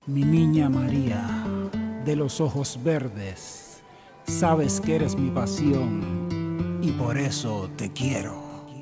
Mi niña María, de los ojos verdes, sabes que eres mi pasión y por eso te quiero.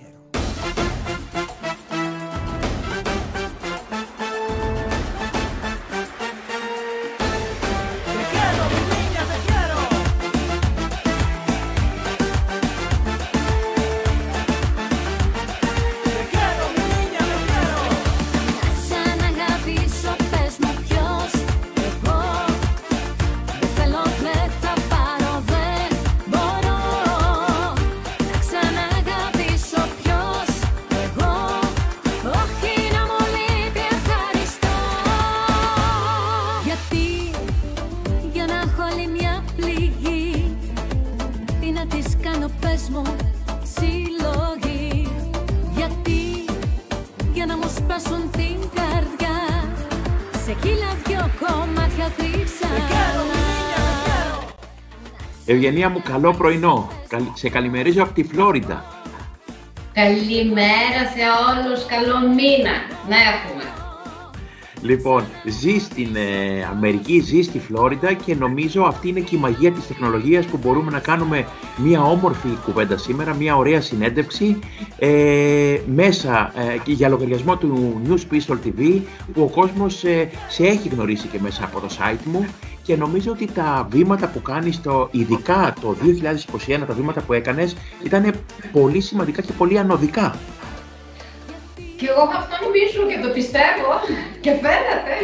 Ευγενία μου, καλό πρωινό. Σε καλημερίζω από τη Φλόριντα. Καλημέρα σε όλους, καλό μήνα να έχουμε. Λοιπόν, ζει στην Αμερική, ζει στη Φλόριντα και νομίζω αυτή είναι και η μαγεία της τεχνολογίας που μπορούμε να κάνουμε μια όμορφη κουβέντα σήμερα, μια ωραία συνέντευξη μέσα και για λογαριασμό του News Pistol TV που ο κόσμος σε έχει γνωρίσει και μέσα από το site μου. Και νομίζω ότι τα βήματα που κάνεις, ειδικά το 2021, τα βήματα που έκανες, ήταν πολύ σημαντικά και πολύ ανωδικά. Και εγώ αυτό νομίζω και το πιστεύω και φαίνεται.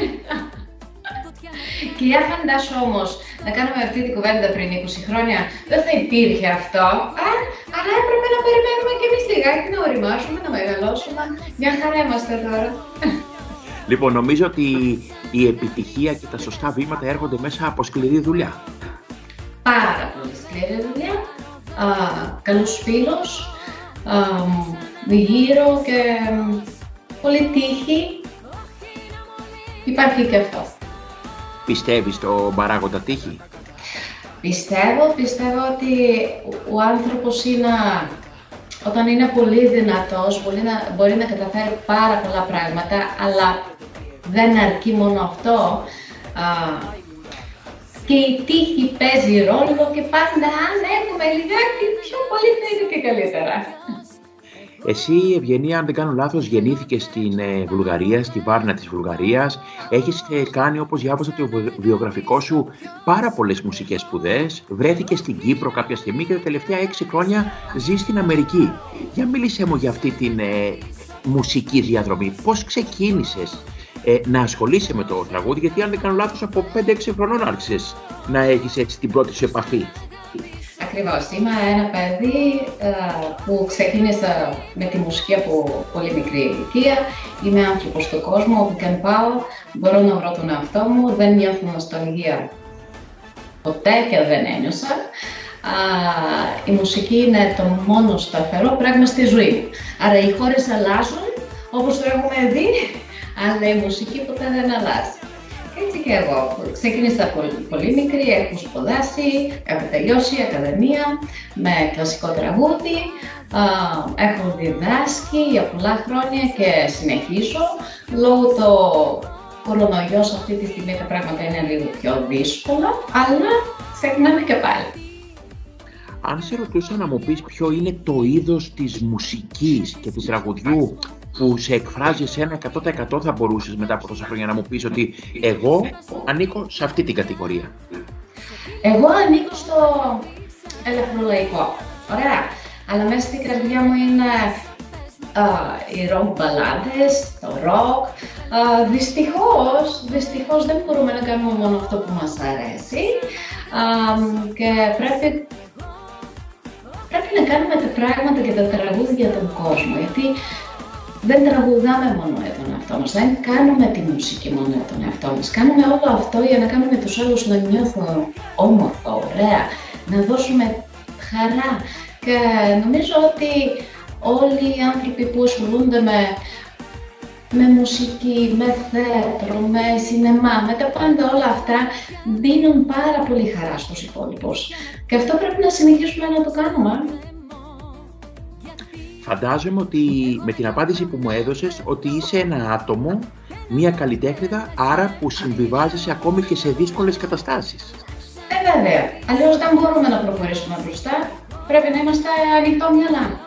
Και για φαντάσου όμως να κάνουμε αυτή την κουβέντα πριν 20 χρόνια, δεν θα υπήρχε αυτό, αλλά έπρεπε να περιμένουμε και εμείς λιγάκι να οριμάσουμε, να μεγαλώσουμε. Μια χαρά είμαστε τώρα. Λοιπόν, νομίζω ότι η επιτυχία και τα σωστά βήματα έρχονται μέσα από σκληρή δουλειά. Πάρα πολύ σκληρή δουλειά, καλούς φίλους, γύρω και πολύ τύχη. Υπάρχει και αυτό. Πιστεύεις στον παράγοντα τύχη? Πιστεύω ότι ο άνθρωπος όταν είναι πολύ δυνατός, μπορεί να καταφέρει πάρα πολλά πράγματα, αλλά δεν αρκεί μόνο αυτό. Και η τύχη παίζει ρόλο και πάντα αν έχουμε λιγάκι πιο πολύ θα είναι και καλύτερα. Εσύ, Ευγενία, αν δεν κάνω λάθος, γεννήθηκες στην Βουλγαρία, στη Βάρνα της Βουλγαρίας. Έχεις κάνει, όπως διάβασα το βιογραφικό σου, πάρα πολλές μουσικές σπουδές. Βρέθηκες στην Κύπρο κάποια στιγμή και τα τελευταία 6 χρόνια ζεις στην Αμερική. Για μίλησέ μου για αυτή την μουσική διαδρομή. Πώς ξεκίνησες να ασχολείσαι με το τραγούδι, γιατί αν δεν κάνω λάθος, από 5-6 χρονών άρχισες να έχεις έτσι την πρώτη σου επαφή. Ακριβώς, είμαι ένα παιδί που ξεκίνησα με τη μουσική από πολύ μικρή ηλικία. Είμαι άνθρωπος στον κόσμο, όπου και αν πάω μπορώ να βρω τον εαυτό μου, δεν νιώθω νοσταλγία ποτέ και δεν ένιωσα. Η μουσική είναι το μόνο σταθερό πράγμα στη ζωή μου. Άρα οι χώρες αλλάζουν, όπως το έχουμε δει, αλλά η μουσική ποτέ δεν αλλάζει. Έτσι και εγώ. Ξεκίνησα πολύ μικρή, έχω σπουδάσει, έχω τελειώσει ακαδημία με κλασικό τραγούδι, έχω διδάσκει για πολλά χρόνια και συνεχίζω. Λόγω το κορονοϊός αυτή τη στιγμή τα πράγματα είναι λίγο πιο δύσκολα, αλλά ξεκινάμε και πάλι. Αν σε ρωτούσα να μου πεις ποιο είναι το είδος της μουσικής και του τραγουδιού που σε εκφράζει εσένα 100%, θα μπορούσες μετά από τόσα χρόνια να μου πεις ότι εγώ ανήκω σε αυτή την κατηγορία? Εγώ ανήκω στο ελαφρολαϊκό, ωραία, αλλά μέσα στην καρδιά μου είναι οι rock μπαλάντες, το rock. Δυστυχώς δεν μπορούμε να κάνουμε μόνο αυτό που μας αρέσει και πρέπει να κάνουμε τα πράγματα και τα τραγούδια για τον κόσμο, γιατί δεν τραγουδάμε μόνο για τον εαυτό μας, δεν κάνουμε τη μουσική μόνο για τον εαυτό μας. Κάνουμε όλο αυτό για να κάνουμε τους άλλους να νιώθουν όμορφα, ωραία, να δώσουμε χαρά. Και νομίζω ότι όλοι οι άνθρωποι που ασχολούνται με μουσική, με θέατρο, με σινεμά, με τα πάντα όλα αυτά, δίνουν πάρα πολύ χαρά στους υπόλοιπους. Και αυτό πρέπει να συνεχίσουμε να το κάνουμε. Φαντάζομαι ότι με την απάντηση που μου έδωσες ότι είσαι ένα άτομο μια καλλιτέχνηδα, άρα που συμβιβάζεσαι ακόμη και σε δύσκολες καταστάσεις. Βέβαια, αλλιώς δεν μπορούμε να προχωρήσουμε μπροστά. Πρέπει να είμαστε ανοιχτό μυαλά.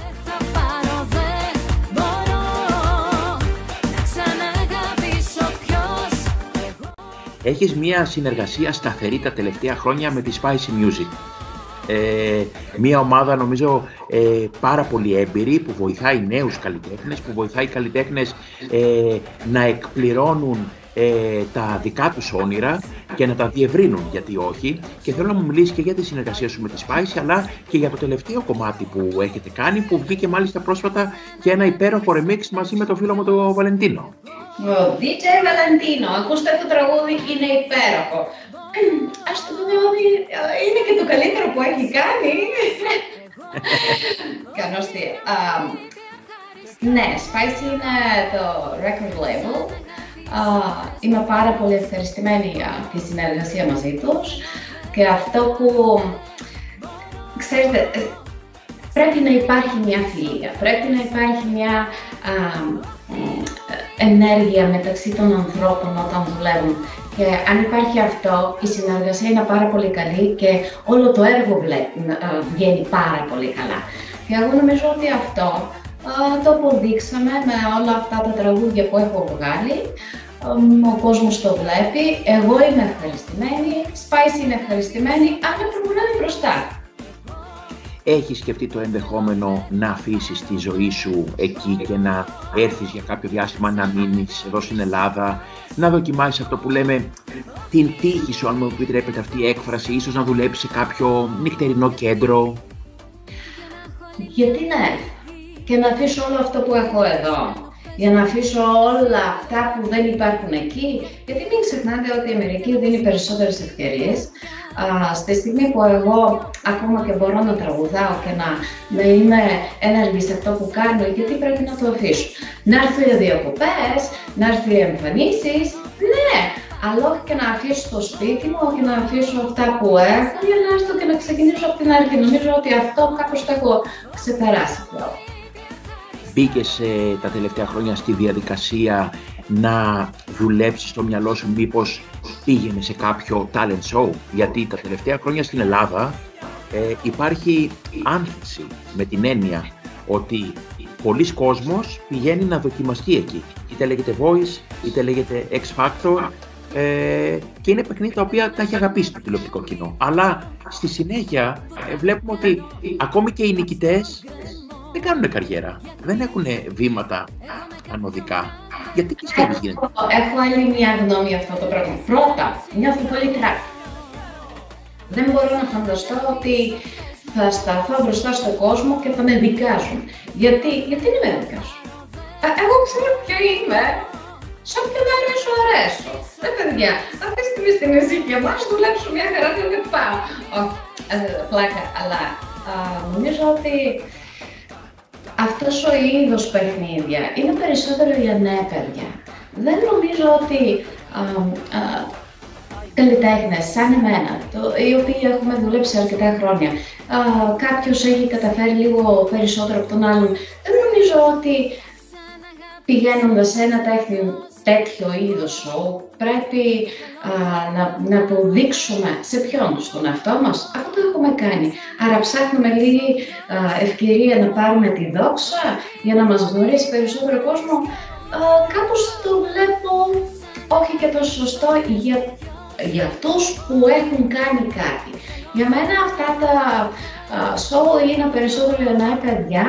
Έχεις μια συνεργασία σταθερή τα τελευταία χρόνια με τη Spicy Music. Μια ομάδα νομίζω πάρα πολύ έμπειρη που βοηθάει νέους καλλιτέχνες, που βοηθάει καλλιτέχνες να εκπληρώνουν τα δικά τους όνειρα και να τα διευρύνουν, γιατί όχι. Και θέλω να μου μιλήσεις και για τη συνεργασία σου με τη Spicy, αλλά και για το τελευταίο κομμάτι που έχετε κάνει, που βγήκε μάλιστα πρόσφατα και ένα υπέροχο remix μαζί με το φίλο μου τον Βαλεντίνο. Ο DJ Βαλεντίνο, ακούστε το τραγούδι, είναι υπέροχο. Ας το πούμε ότι είναι και το καλύτερο που έχει κάνει. Κανόστι. Ναι, Spicy είναι το record label. Είμαι πάρα πολύ ευχαριστημένη για τη συνεργασία μαζί τους και αυτό που, ξέρετε, πρέπει να υπάρχει μια φιλία, πρέπει να υπάρχει μια ενέργεια μεταξύ των ανθρώπων όταν δουλεύουν. Και αν υπάρχει αυτό, η συνεργασία είναι πάρα πολύ καλή και όλο το έργο βγαίνει πάρα πολύ καλά. Και εγώ νομίζω ότι αυτό το αποδείξαμε με όλα αυτά τα τραγούδια που έχω βγάλει. Ο κόσμος το βλέπει, εγώ είμαι ευχαριστημένη, Spicy είναι ευχαριστημένη, άρα προχωράμε μπροστά. Έχεις σκεφτεί το ενδεχόμενο να αφήσεις τη ζωή σου εκεί και να έρθεις για κάποιο διάστημα να μείνεις εδώ στην Ελλάδα, να δοκιμάσεις αυτό που λέμε την τύχη σου, αν μου επιτρέπετε αυτή η έκφραση, ίσως να δουλέψεις σε κάποιο νυχτερινό κέντρο? Γιατί ναι, και να αφήσω όλο αυτό που έχω εδώ, για να αφήσω όλα αυτά που δεν υπάρχουν εκεί, γιατί μην ξεχνάτε ότι η Αμερική δίνει περισσότερες ευκαιρίες. Στη στιγμή που εγώ ακόμα και μπορώ να τραγουδάω και να είμαι ένεργη σε αυτό που κάνω, γιατί πρέπει να το αφήσω? Να έρθουν οι διακοπές, να έρθουν οι εμφανίσεις, ναι, αλλά όχι και να αφήσω το σπίτι μου και να αφήσω αυτά που έχω για να έρθω και να ξεκινήσω από την αρχή. Νομίζω ότι αυτό κάπως το έχω ξεπεράσει πλέον. Μπήκες τα τελευταία χρόνια στη διαδικασία να δουλέψεις στο μυαλό σου, μήπως πήγαινε σε κάποιο talent show? Γιατί τα τελευταία χρόνια στην Ελλάδα υπάρχει άνθηση με την έννοια ότι πολλοί κόσμος πηγαίνει να δοκιμαστεί εκεί. Είτε λέγεται Voice, είτε λέγεται X Factor, και είναι παιχνίδια τα οποία τα έχει αγαπήσει το τηλεοπτικό κοινό. Αλλά στη συνέχεια βλέπουμε ότι ακόμη και οι νικητές δεν κάνουν καριέρα, δεν έχουν βήματα ανωδικά. Γιατί πιστεύεις γίνεται? Έχω άλλη μια γνώμη για αυτό το πράγμα. Πρώτα, νιώθω πολύ τράπη. Δεν μπορώ να φανταστώ ότι θα σταθώ μπροστά στον κόσμο και θα με δικάζουν. Γιατί να με δικάζουν? Εγώ ξέρω ποιο είμαι. Σε όποιον αρέσω. Παιδιά, αυτή τη στιγμή στη μουσική μας δουλέψω μια χαρά και δεν πάω. Πλάκα, αλλά νομίζω ότι αυτός ο είδος παιχνίδια είναι περισσότερο για νέα παιδιά. Δεν νομίζω ότι καλλιτέχνες σαν εμένα, οι οποίοι έχουμε δουλέψει αρκετά χρόνια, κάποιος έχει καταφέρει λίγο περισσότερο από τον άλλον, δεν νομίζω ότι πηγαίνοντας σε ένα τέτοιο είδος show πρέπει να αποδείξουμε σε ποιον, στον εαυτό μας. Αυτό το έχουμε κάνει. Άρα ψάχνουμε λίγη ευκαιρία να πάρουμε τη δόξα για να μας γνωρίσει περισσότερο κόσμο. Κάπως το βλέπω όχι και το σωστό για αυτούς που έχουν κάνει κάτι. Για μένα αυτά τα show είναι περισσότερο για νέα παιδιά,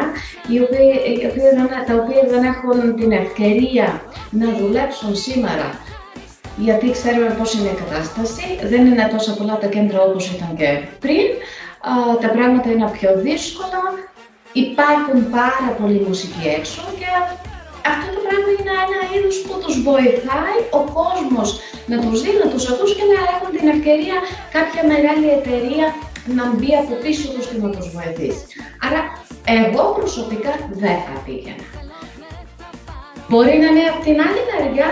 τα οποία δεν έχουν την ευκαιρία να δουλέψουν σήμερα, γιατί ξέρουμε πώς είναι η κατάσταση, δεν είναι τόσο πολλά τα κέντρα όπως ήταν και πριν, τα πράγματα είναι πιο δύσκολα, υπάρχουν πάρα πολλοί μουσικοί έξω και αυτό το πράγμα είναι ένα είδος που τους βοηθάει ο κόσμος να τους δει, να τους ακούς και να έχουν την ευκαιρία κάποια μεγάλη εταιρεία να μπει από πίσω τους και να τους βοηθήσει. Άρα, εγώ προσωπικά δεν θα πήγαινα. Μπορεί να είναι από την άλλη μεριά,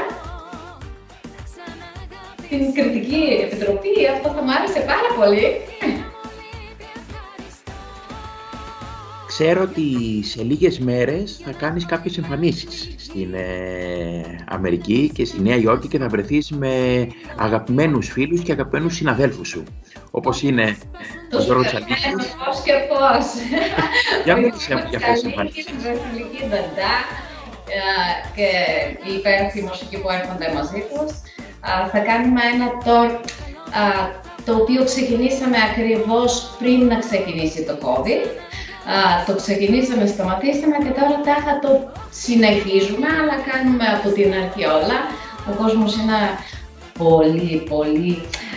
την κριτική επιτροπή, αυτό θα μου άρεσε πάρα πολύ. Ξέρω ότι σε λίγες μέρες θα κάνεις κάποιες εμφανίσεις στην Αμερική και στη Νέα Υόρκη και θα βρεθείς με αγαπημένους φίλους και αγαπημένους συναδέλφους σου, όπως είναι ο Γιώργος Τσαλίκης. Πώς και πώς. Για μιλήσεις για αυτές τις εμφανίσεις. Η Βασιλική Νταντά και η υπέροχη μουσική που έρχονται μαζί τους. Θα κάνουμε ένα tour το οποίο ξεκινήσαμε ακριβώς πριν να ξεκινήσει το COVID. Το ξεκινήσαμε, σταματήσαμε και τώρα τάχα το συνεχίζουμε, αλλά κάνουμε από την αρχή όλα. Ο κόσμος είναι πολύ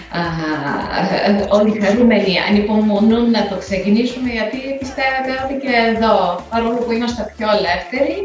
όλοι χαρούμενοι, ανυπομονούν να το ξεκινήσουμε, γιατί πιστεύετε ότι και εδώ, παρόλο που είμαστε πιο ελεύθεροι,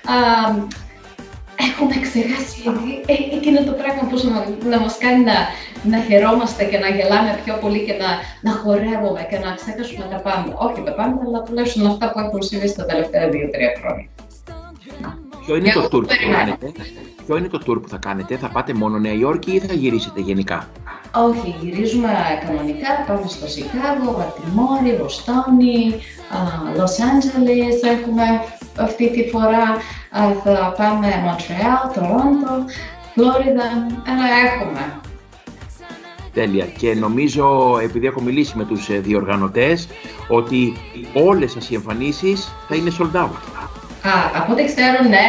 έχουμε ξεχάσει εκείνο το πράγμα που να μας κάνει να χαιρόμαστε και να γελάμε πιο πολύ και να χορεύουμε και να ξεχάσουμε τα πάντα. Όχι τα πάντα, αλλά τουλάχιστον αυτά που έχουν συμβεί στα τελευταία 2-3 χρόνια. Ποιο είναι το tour που θα κάνετε? Ποιο είναι το tour που θα κάνετε? Θα πάτε μόνο Νέα Υόρκη ή θα γυρίσετε γενικά? Όχι, γυρίζουμε κανονικά, πάμε στο Σικάγο, Βαλτιμόρη, Βοστόνη, Λος Άντζελες, έχουμε αυτή τη φορά, θα πάμε Μοντρεάλ, Τορόντο, Φλόριδα, αλλά έχουμε. Τέλεια. Και νομίζω, επειδή έχω μιλήσει με τους διοργανωτές, ότι όλες σας οι εμφανίσεις θα είναι sold out. Από ό,τι ξέρω, ναι.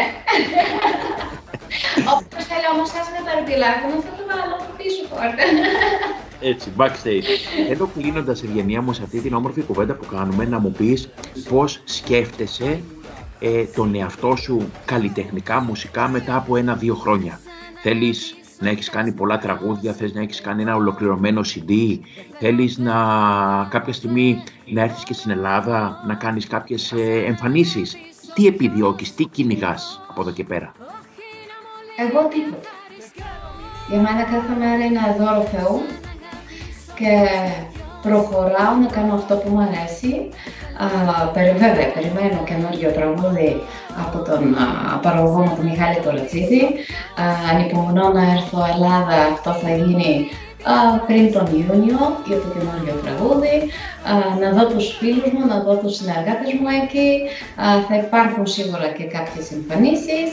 Όποιος θέλει όμως σας με το τηλέφωνο, θα το βάλω από πίσω πόρτα. Έτσι, backstage. Εδώ κλείνοντας, Ευγενία μου, σε αυτή την όμορφη κουβέντα που κάνουμε, να μου πεις πώς σκέφτεσαι τον εαυτό σου καλλιτεχνικά, μουσικά μετά από 1-2 χρόνια. Θέλεις να έχεις κάνει πολλά τραγούδια, θες να έχεις κάνει ένα ολοκληρωμένο CD, θέλεις κάποια στιγμή να έρθεις και στην Ελλάδα, να κάνεις κάποιες εμφανίσεις. Τι επιδιώκεις, τι κυνηγάς από εδώ και πέρα? Εγώ τίποτα. Για μένα κάθε μέρα είναι δώρο Θεού και προχωράω να κάνω αυτό που μου αρέσει. Βέβαια, περιμένω καινούργιο τραγούδι από τον παραγωγό μου, τον Μιχάλη Τωρατσίδη. Ανυπομονώ να έρθω Ελλάδα, αυτό θα γίνει πριν τον Ιούνιο για το καινούργιο τραγούδι. Να δω τους φίλους μου, να δω τους συνεργάτες μου εκεί. Θα υπάρχουν σίγουρα και κάποιες εμφανίσεις.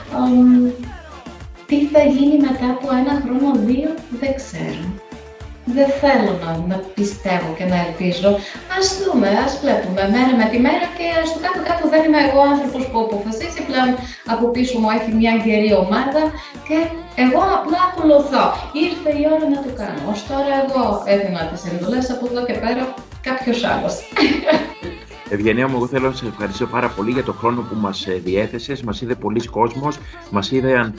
Τι θα γίνει μετά από 1 χρόνο, 2, δεν ξέρω. Δεν θέλω να πιστεύω και να ελπίζω. Ας δούμε, ας βλέπουμε μέρα με τη μέρα και στο κάτω-κάτω δεν είμαι εγώ άνθρωπος που αποφασίσει. Πλέον από πίσω μου έχει μια γερή ομάδα και εγώ απλά ακολουθώ. Ήρθε η ώρα να το κάνω. Ως τώρα εγώ έδινα τις εντολές, από εδώ και πέρα κάποιος άλλος. Ευγενία μου, εγώ θέλω να σε ευχαριστήσω πάρα πολύ για τον χρόνο που μας διέθεσες. Μας είδε πολλοί κόσμος, μας είδαν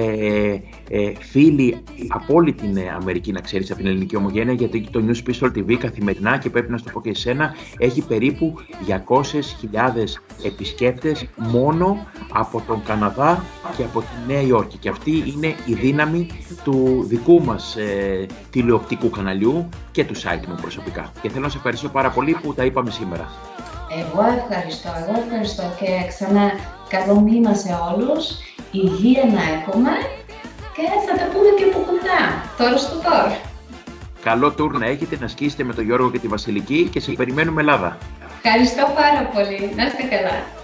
φίλοι από όλη την Αμερική, να ξέρεις, από την ελληνική ομογένεια, γιατί το News Pistol TV καθημερινά, και πρέπει να σου το πω και εσένα, έχει περίπου 200.000 επισκέπτες μόνο από τον Καναδά και από τη Νέα Υόρκη. Και αυτή είναι η δύναμη του δικού μας τηλεοπτικού καναλιού και του site μου προσωπικά. Και θέλω να σε ευχαριστήσω πάρα πολύ που τα είπαμε σήμερα. Εγώ ευχαριστώ και ξανά καλό μήνα σε όλους, υγεία να έχουμε και θα τα πούμε και από κοντά, τώρα στο τώρα. Καλό tour να έχετε, να σκίσετε με τον Γιώργο και τη Βασιλική και σε περιμένουμε Ελλάδα. Ευχαριστώ πάρα πολύ, να είστε καλά.